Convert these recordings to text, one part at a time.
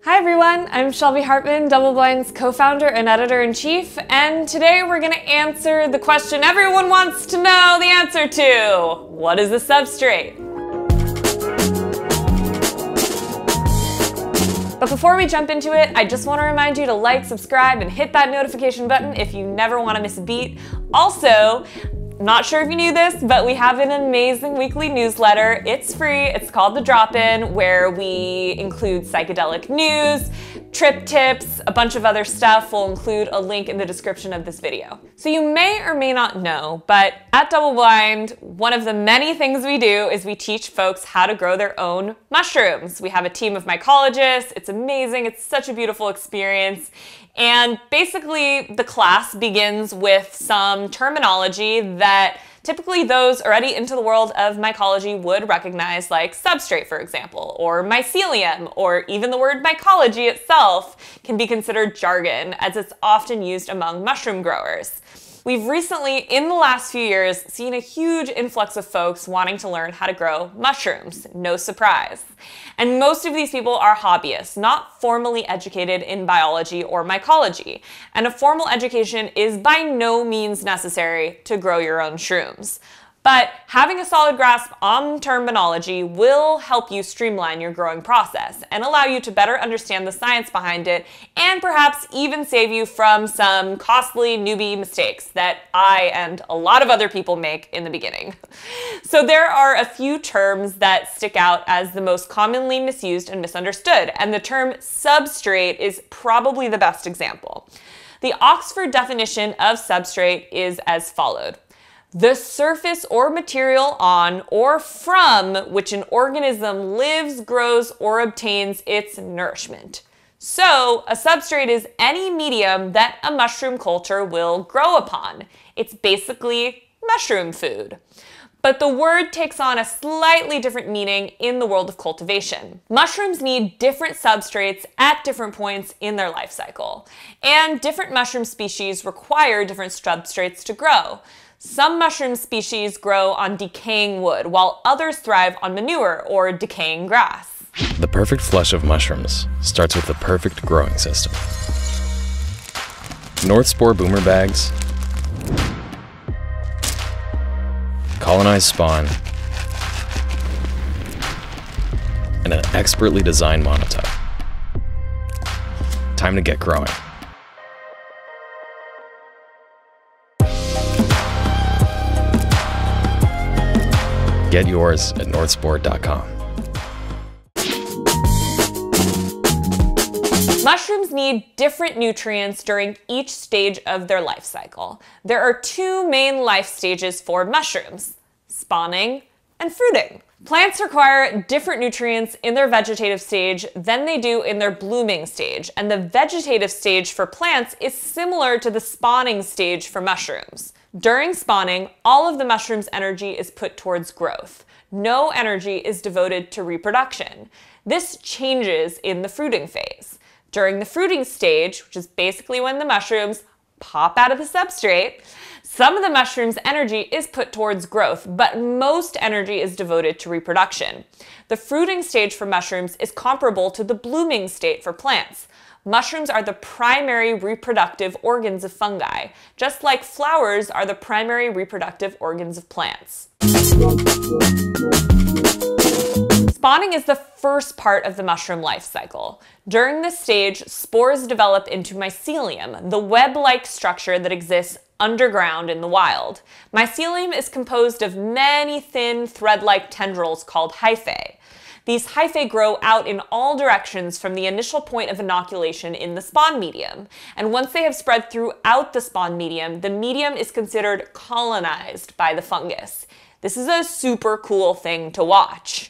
Hi everyone, I'm Shelby Hartman, DoubleBlind's co-founder and editor-in-chief, and today we're going to answer the question everyone wants to know the answer to. What is a substrate? But before we jump into it, I just want to remind you to like, subscribe, and hit that notification button if you never want to miss a beat. Also, not sure if you knew this, but we have an amazing weekly newsletter. It's free. It's called The Drop-In, where we include psychedelic news, trip tips, a bunch of other stuff. We'll include a link in the description of this video. So you may or may not know, but at DoubleBlind, one of the many things we do is we teach folks how to grow their own mushrooms. We have a team of mycologists. It's amazing. It's such a beautiful experience. And basically, the class begins with some terminology that typically those already into the world of mycology would recognize, like substrate, for example, or mycelium, or even the word mycology itself can be considered jargon, as it's often used among mushroom growers. We've recently, in the last few years, seen a huge influx of folks wanting to learn how to grow mushrooms. No surprise. And most of these people are hobbyists, not formally educated in biology or mycology. And a formal education is by no means necessary to grow your own shrooms. But having a solid grasp on terminology will help you streamline your growing process and allow you to better understand the science behind it, and perhaps even save you from some costly newbie mistakes that I and a lot of other people make in the beginning. So there are a few terms that stick out as the most commonly misused and misunderstood, and the term substrate is probably the best example. The Oxford definition of substrate is as follows: the surface or material on or from which an organism lives, grows, or obtains its nourishment. So, a substrate is any medium that a mushroom culture will grow upon. It's basically mushroom food. But the word takes on a slightly different meaning in the world of cultivation. Mushrooms need different substrates at different points in their life cycle, and different mushroom species require different substrates to grow. Some mushroom species grow on decaying wood, while others thrive on manure or decaying grass. The perfect flush of mushrooms starts with the perfect growing system. North spore boomer bags, colonized spawn, and an expertly designed monotype. Time to get growing. Get yours at northspore.com. Mushrooms need different nutrients during each stage of their life cycle. There are two main life stages for mushrooms: spawning and fruiting. Plants require different nutrients in their vegetative stage than they do in their blooming stage, and the vegetative stage for plants is similar to the spawning stage for mushrooms. During spawning, all of the mushroom's energy is put towards growth. No energy is devoted to reproduction. This changes in the fruiting phase. During the fruiting stage, which is basically when the mushrooms pop out of the substrate, some of the mushroom's energy is put towards growth, but most energy is devoted to reproduction. The fruiting stage for mushrooms is comparable to the blooming state for plants. Mushrooms are the primary reproductive organs of fungi, just like flowers are the primary reproductive organs of plants. Spawning is the first part of the mushroom life cycle. During this stage, spores develop into mycelium, the web-like structure that exists underground in the wild. Mycelium is composed of many thin, thread-like tendrils called hyphae. These hyphae grow out in all directions from the initial point of inoculation in the spawn medium. And once they have spread throughout the spawn medium, the medium is considered colonized by the fungus. This is a super cool thing to watch.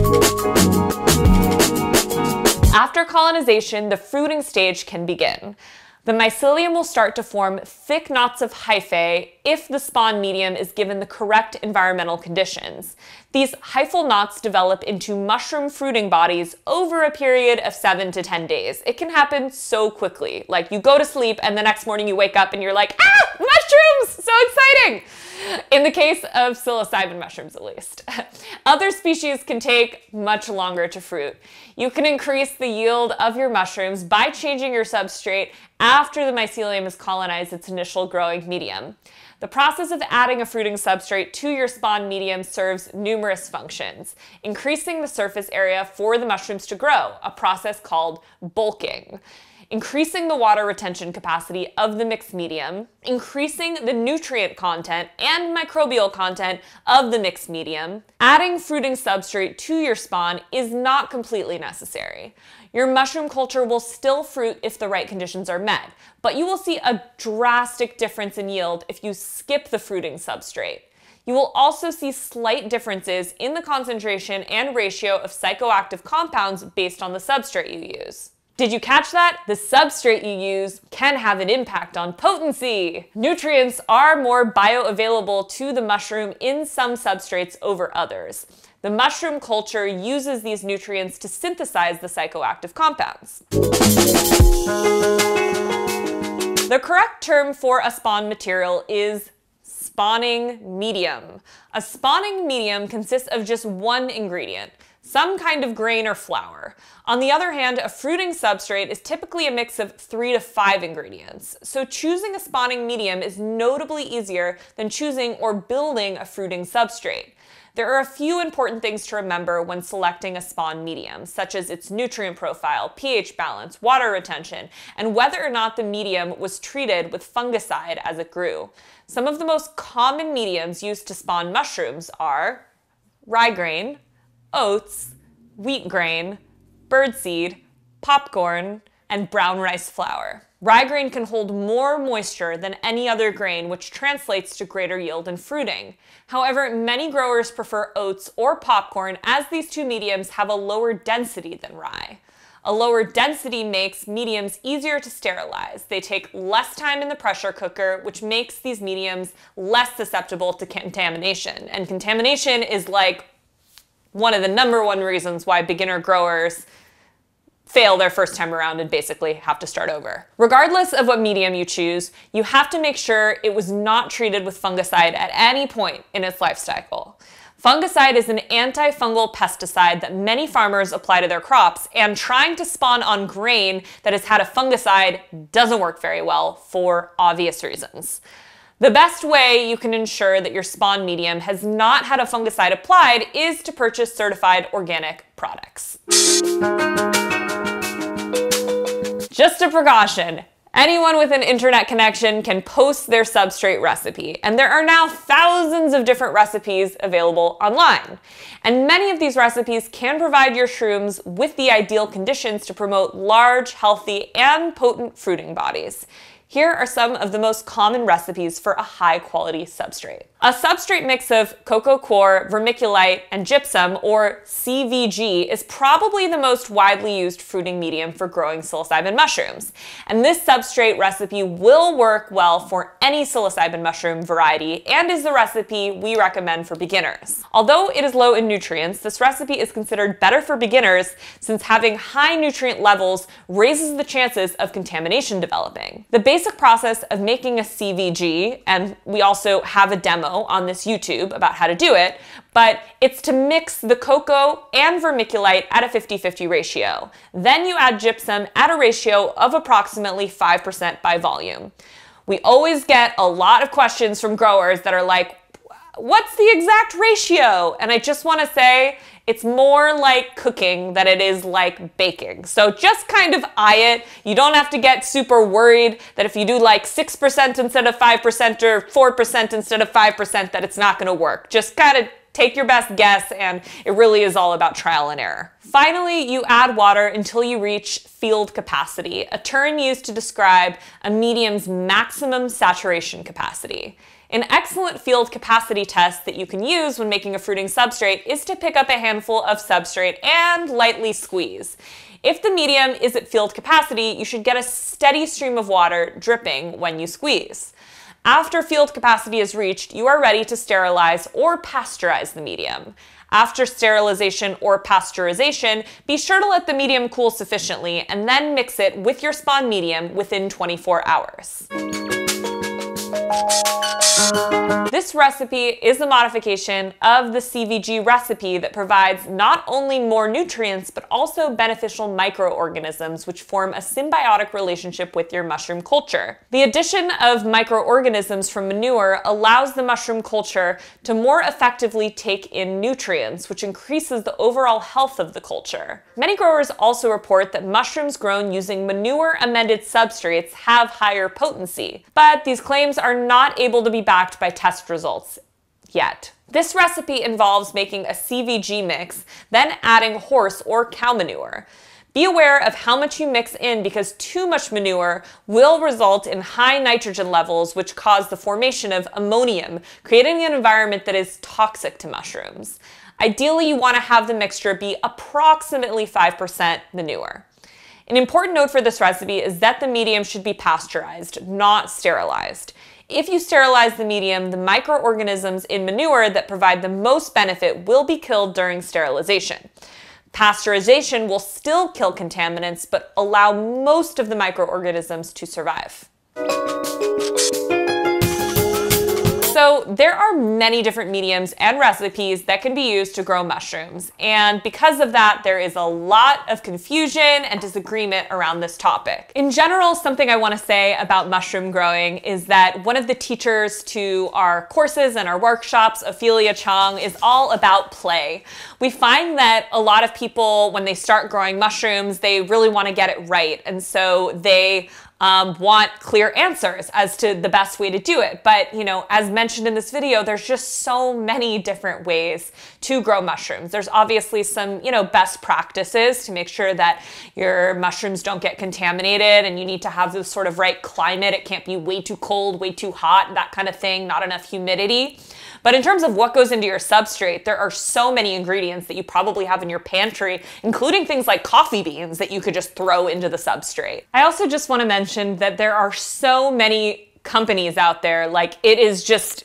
After colonization, the fruiting stage can begin. The mycelium will start to form thick knots of hyphae if the spawn medium is given the correct environmental conditions. These hyphal knots develop into mushroom fruiting bodies over a period of 7 to 10 days. It can happen so quickly. Like, you go to sleep and the next morning you wake up and you're like, ah, mushroom mushrooms! So exciting! In the case of psilocybin mushrooms, at least. Other species can take much longer to fruit. You can increase the yield of your mushrooms by changing your substrate after the mycelium has colonized its initial growing medium. The process of adding a fruiting substrate to your spawn medium serves numerous functions, increasing the surface area for the mushrooms to grow, a process called bulking, increasing the water retention capacity of the mixed medium, increasing the nutrient content and microbial content of the mixed medium. Adding fruiting substrate to your spawn is not completely necessary. Your mushroom culture will still fruit if the right conditions are met, but you will see a drastic difference in yield if you skip the fruiting substrate. You will also see slight differences in the concentration and ratio of psychoactive compounds based on the substrate you use. Did you catch that? The substrate you use can have an impact on potency. Nutrients are more bioavailable to the mushroom in some substrates over others. The mushroom culture uses these nutrients to synthesize the psychoactive compounds. The correct term for a spawn material is spawning medium. A spawning medium consists of just one ingredient, some kind of grain or flour. On the other hand, a fruiting substrate is typically a mix of 3 to 5 ingredients. So choosing a spawning medium is notably easier than choosing or building a fruiting substrate. There are a few important things to remember when selecting a spawn medium, such as its nutrient profile, pH balance, water retention, and whether or not the medium was treated with fungicide as it grew. Some of the most common mediums used to spawn mushrooms are rye grain, oats, wheat grain, birdseed, popcorn, and brown rice flour. Rye grain can hold more moisture than any other grain, which translates to greater yield and fruiting. However, many growers prefer oats or popcorn as these two mediums have a lower density than rye. A lower density makes mediums easier to sterilize. They take less time in the pressure cooker, which makes these mediums less susceptible to contamination. And contamination is like one of the #1 reasons why beginner growers fail their first time around and basically have to start over. Regardless of what medium you choose, you have to make sure it was not treated with fungicide at any point in its life cycle. Fungicide is an antifungal pesticide that many farmers apply to their crops, and trying to spawn on grain that has had a fungicide doesn't work very well for obvious reasons. The best way you can ensure that your spawn medium has not had a fungicide applied is to purchase certified organic products. Just a precaution. Anyone with an internet connection can post their substrate recipe, and there are now thousands of different recipes available online. And many of these recipes can provide your shrooms with the ideal conditions to promote large, healthy, and potent fruiting bodies. Here are some of the most common recipes for a high-quality substrate. A substrate mix of cocoa coir, vermiculite, and gypsum, or CVG, is probably the most widely used fruiting medium for growing psilocybin mushrooms. And this substrate recipe will work well for any psilocybin mushroom variety and is the recipe we recommend for beginners. Although it is low in nutrients, this recipe is considered better for beginners since having high nutrient levels raises the chances of contamination developing. The basic process of making a CVG, and we also have a demo on this YouTube about how to do it, but it's to mix the cocoa and vermiculite at a 50-50 ratio. Then you add gypsum at a ratio of approximately 5% by volume. We always get a lot of questions from growers that are like, what's the exact ratio? And I just want to say, it's more like cooking than it is like baking. So just kind of eye it. You don't have to get super worried that if you do like 6% instead of 5% or 4% instead of 5% that it's not going to work. Just kind of take your best guess, and it really is all about trial and error. Finally, you add water until you reach field capacity, a term used to describe a medium's maximum saturation capacity. An excellent field capacity test that you can use when making a fruiting substrate is to pick up a handful of substrate and lightly squeeze. If the medium is at field capacity, you should get a steady stream of water dripping when you squeeze. After field capacity is reached, you are ready to sterilize or pasteurize the medium. After sterilization or pasteurization, be sure to let the medium cool sufficiently and then mix it with your spawn medium within 24 hours. This recipe is a modification of the CVG recipe that provides not only more nutrients, but also beneficial microorganisms, which form a symbiotic relationship with your mushroom culture. The addition of microorganisms from manure allows the mushroom culture to more effectively take in nutrients, which increases the overall health of the culture. Many growers also report that mushrooms grown using manure-amended substrates have higher potency, but these claims are not able to be backed by test results yet. This recipe involves making a CVG mix, then adding horse or cow manure. Be aware of how much you mix in because too much manure will result in high nitrogen levels, which cause the formation of ammonium, creating an environment that is toxic to mushrooms. Ideally, you want to have the mixture be approximately 5% manure. An important note for this recipe is that the medium should be pasteurized, not sterilized. If you sterilize the medium, the microorganisms in manure that provide the most benefit will be killed during sterilization. Pasteurization will still kill contaminants, but allow most of the microorganisms to survive. So there are many different mediums and recipes that can be used to grow mushrooms, and because of that, there is a lot of confusion and disagreement around this topic. In general, something I want to say about mushroom growing is that one of the teachers to our courses and our workshops, Ophelia Chong, is all about play. We find that a lot of people, when they start growing mushrooms, they really want to get it right, and so they want clear answers as to the best way to do it. But, you know, as mentioned in this video, there's just so many different ways to grow mushrooms. There's obviously some, you know, best practices to make sure that your mushrooms don't get contaminated, and you need to have this sort of right climate. It can't be way too cold, way too hot, that kind of thing, not enough humidity. But in terms of what goes into your substrate, there are so many ingredients that you probably have in your pantry, including things like coffee beans that you could just throw into the substrate. I also just want to mention that there are so many companies out there, like it is just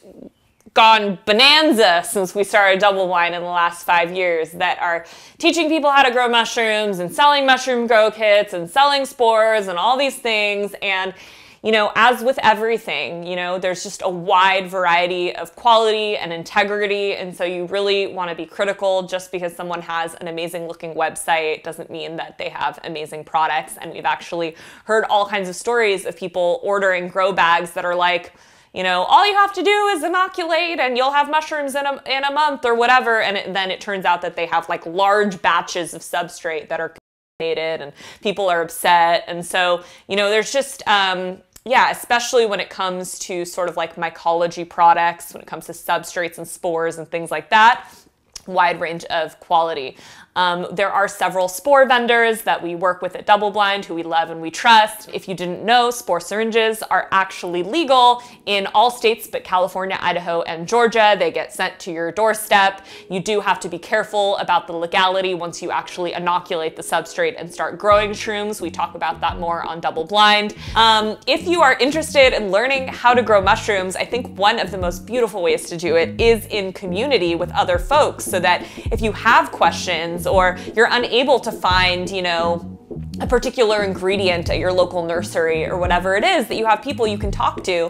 gone bonanza since we started DoubleBlind in the last 5 years, that are teaching people how to grow mushrooms and selling mushroom grow kits and selling spores and all these things. And you know, as with everything, you know, there's just a wide variety of quality and integrity, and so you really want to be critical. Just because someone has an amazing looking website doesn't mean that they have amazing products. And we've actually heard all kinds of stories of people ordering grow bags that are like, you know, all you have to do is inoculate and you'll have mushrooms in a month or whatever, and then it turns out that they have like large batches of substrate that are contaminated, and people are upset. And so, you know, there's just yeah, especially when it comes to sort of like mycology products, when it comes to substrates and spores and things like that, wide range of quality. There are several spore vendors that we work with at DoubleBlind who we love and we trust. If you didn't know, spore syringes are actually legal in all states but California, Idaho, and Georgia. They get sent to your doorstep. You do have to be careful about the legality once you actually inoculate the substrate and start growing shrooms. We talk about that more on DoubleBlind. If you are interested in learning how to grow mushrooms, I think one of the most beautiful ways to do it is in community with other folks, so that if you have questions or you're unable to find, you know, a particular ingredient at your local nursery or whatever it is, that you have people you can talk to.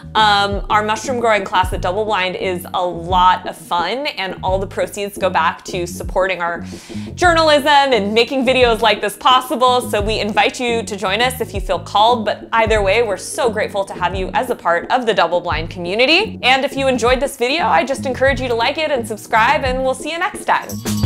Our mushroom growing class at DoubleBlind is a lot of fun, and all the proceeds go back to supporting our journalism and making videos like this possible. So we invite you to join us if you feel called, but either way, we're so grateful to have you as a part of the DoubleBlind community. And if you enjoyed this video, I just encourage you to like it and subscribe, and we'll see you next time.